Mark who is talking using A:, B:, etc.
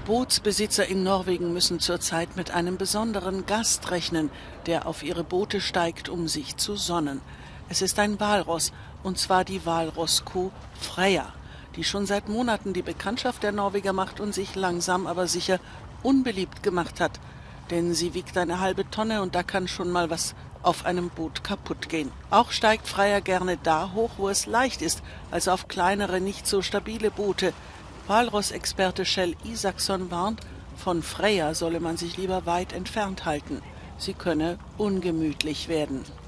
A: Bootsbesitzer in Norwegen müssen zurzeit mit einem besonderen Gast rechnen, der auf ihre Boote steigt, um sich zu sonnen. Es ist ein Walross, und zwar die Walrosskuh Freyja, die schon seit Monaten die Bekanntschaft der Norweger macht und sich langsam aber sicher unbeliebt gemacht hat. Denn sie wiegt eine halbe Tonne und da kann schon mal was auf einem Boot kaputt gehen. Auch steigt Freyja gerne da hoch, wo es leicht ist, also auf kleinere, nicht so stabile Boote. Walross-Experte Kjell Isaksson warnt, von Freyja solle man sich lieber weit entfernt halten. Sie könne ungemütlich werden.